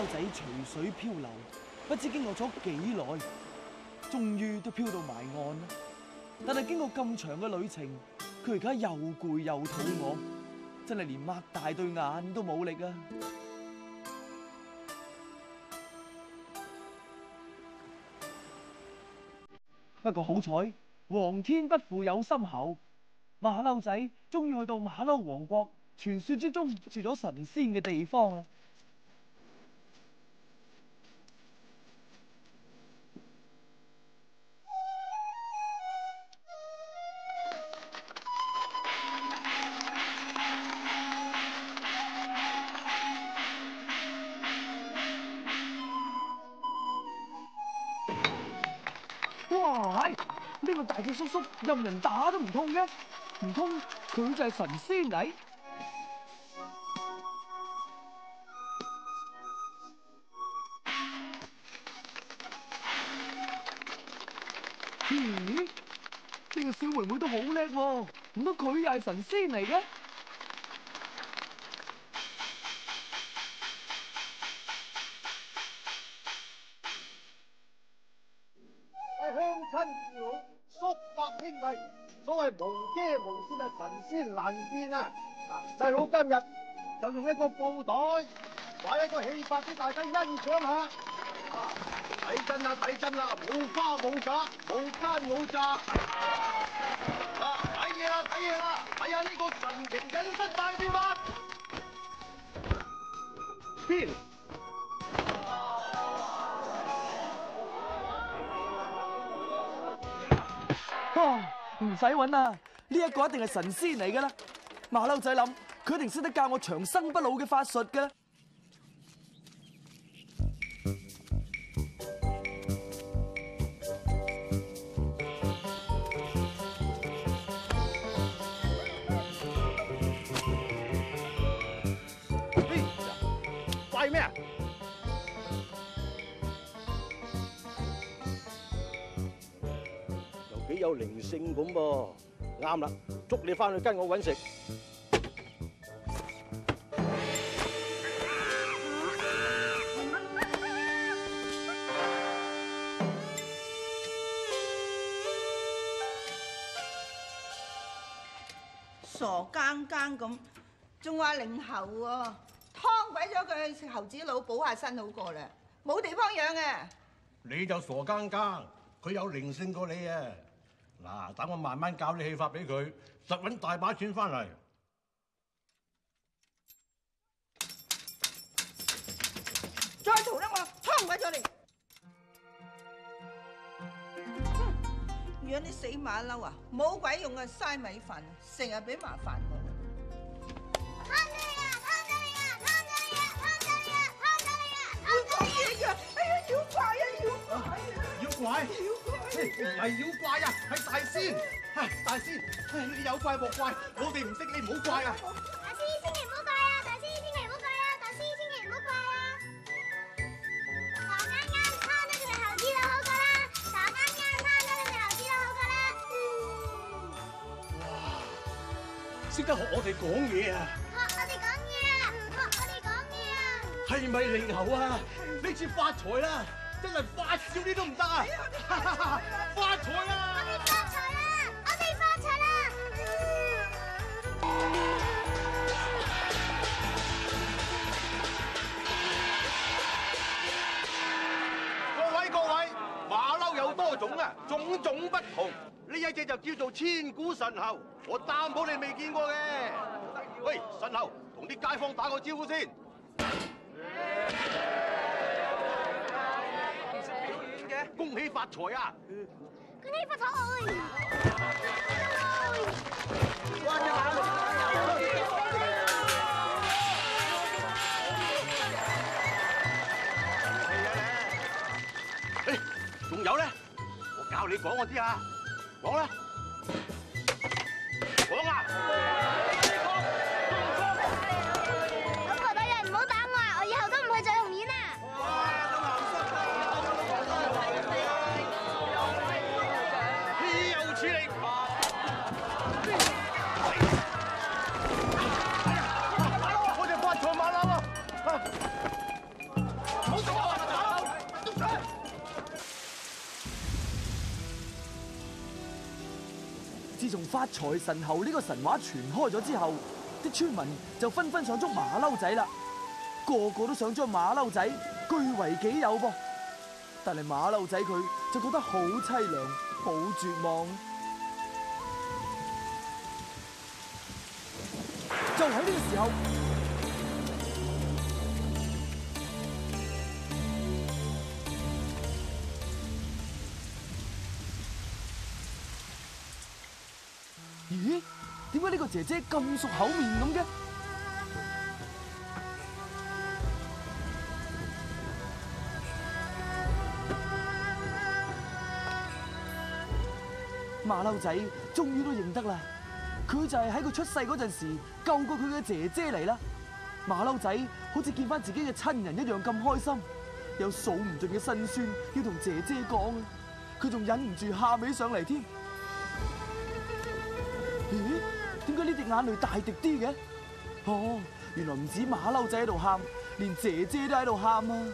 騮仔隨水漂流，不知經過咗幾耐，終於都漂到埋岸啦。但係經過咁長嘅旅程，佢而家又攰又肚餓，真係連擘大對眼都冇力啊！不過好彩，皇天不負有心猴，馬騮仔終於去到馬騮王國，傳說之中住咗神仙嘅地方啦。哇！呢個大隻叔叔任人打都唔痛嘅，唔通佢就係神仙嚟？咦？呢個小妹妹都好叻喎，唔通佢又係神仙嚟嘅？ 鄉親父老，叔伯兄弟，所謂無遮無繕啊，神仙難見啊！細佬今日就用一個布袋畫一個戲法俾大家欣賞下。睇真啦，睇真啦，冇花冇假，冇奸冇詐。睇嘢啦，睇嘢啦，睇下呢個神情隱身大變法。邊？ 唔使揾啦，呢一個一定係神仙嚟噶啦！馬騮仔諗，佢一定識得教我長生不老嘅法術噶。 怪咩啊？幾有靈性咁噃，啱啦，捉你翻去跟我搵食。 傻更更咁，仲話靈猴喎，劏鬼咗佢食猴子腦補下身好過啦，冇地方養啊！ 你就傻更更，佢有靈性過你啊！嗱，等我慢慢教啲戲法俾佢，實搵大把錢翻嚟。 再嘈啦，我劏鬼咗你！養啲死馬騮啊，冇鬼用啊，嘥米飯，成日俾麻煩我。劏咗你啊！劏咗你啊！劏咗你啊！劏咗你啊！劏咗你啊！會講嘢㗎！哎呀，妖怪啊！妖怪啊！ 妖怪？唔係妖怪啊，係大仙。大仙，你有怪莫怪，我哋唔識你唔好怪啊！ 大師千祈唔好怪啊！大師千祈唔好怪啊！大師千祈唔好怪啊！傻更更，劏咗佢哋猴子腦好過啦！傻更更，劏咗佢哋猴子腦好過啦！ 哇，識得學我哋講嘢啊！ 學我哋講嘢啊！學我哋講嘢啊！ 係咪靈猴啊？呢次發財啦！真係發少啲都唔得啊！發財啦！ 我哋發財啦！我哋發財啦！ 各位，馬騮有多種啊，種種不同。呢一隻就叫做千古神猴，我擔保你未見過嘅。喂，神猴，同啲街坊打個招呼先。恭喜發財啊！ 恭喜發財！ 仲有咧，我教你講我知啊，講啦，講啊！ 老婆大人唔好打我啊！我以後都唔去做紅面啊！ 豈有此理！我哋發財馬騮啊！ 發財神猴呢個神話傳開咗之後，啲村民就紛紛想捉馬騮仔啦，個個都想將馬騮仔據為己有噃。但係馬騮仔佢就覺得好凄涼，好絕望。就喺呢個時候，咦？點解呢個姐姐咁熟口面咁嘅？馬騮仔終於都認得啦，佢就係喺佢出世嗰陣時救過佢嘅姐姐嚟啦。馬騮仔好似見翻自己嘅親人一樣咁開心，有數唔盡嘅辛酸要同姐姐講啊！佢仲忍唔住喊起上嚟添。咦？點解呢滴眼淚大滴啲嘅？哦，原來唔止馬騮仔喺度喊，連姐姐都喺度喊啊！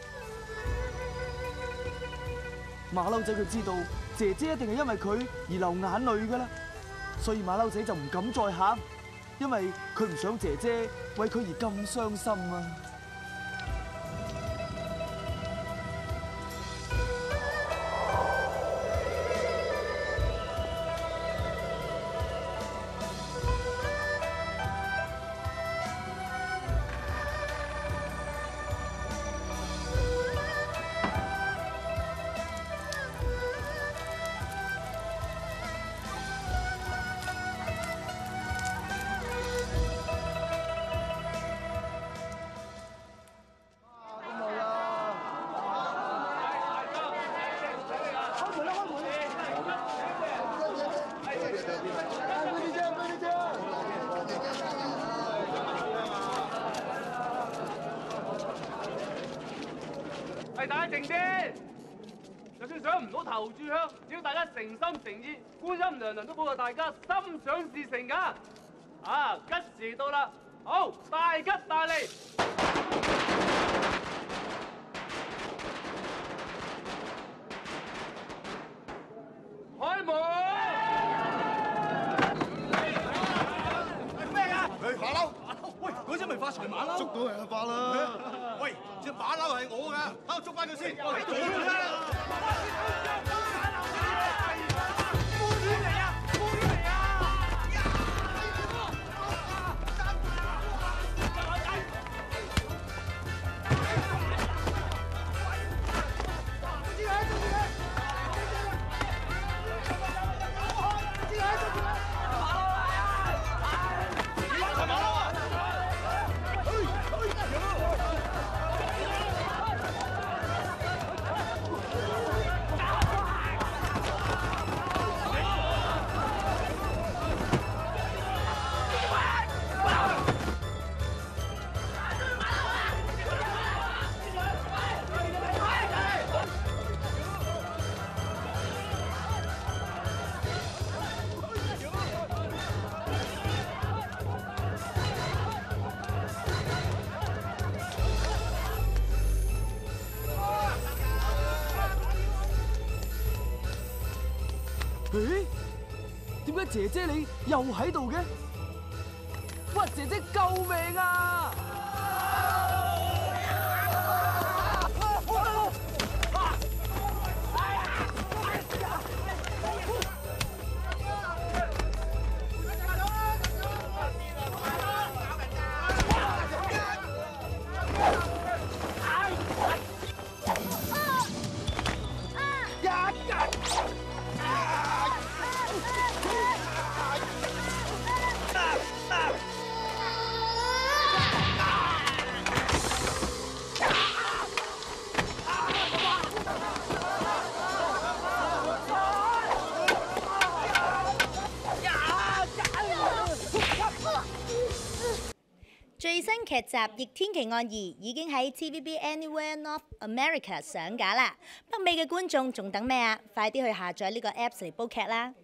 馬騮仔佢知道姐姐一定係因為佢而流眼淚噶啦，所以馬騮仔就唔敢再喊，因為佢唔想姐姐為佢而咁傷心啊！ 係大家靜啲，就算上唔到頭炷香，只要大家誠心誠意，觀音娘娘都保佑大家心想事成㗎。啊，吉時到啦，好，大吉大利！開門！ 咩啊？馬騮！ 喂，嗰只咪發財馬騮， 捉到人就發啦！ 喂，只馬騮係我㗎，等我捉翻佢先。 咦？點解姐姐你又喺度嘅？喂，姐姐救命啊！ 最新劇集《逆天奇案2》已經喺 TVB Anywhere North America 上架啦！北美嘅觀眾仲等咩啊？快啲去下載呢個 Apps 嚟煲劇啦！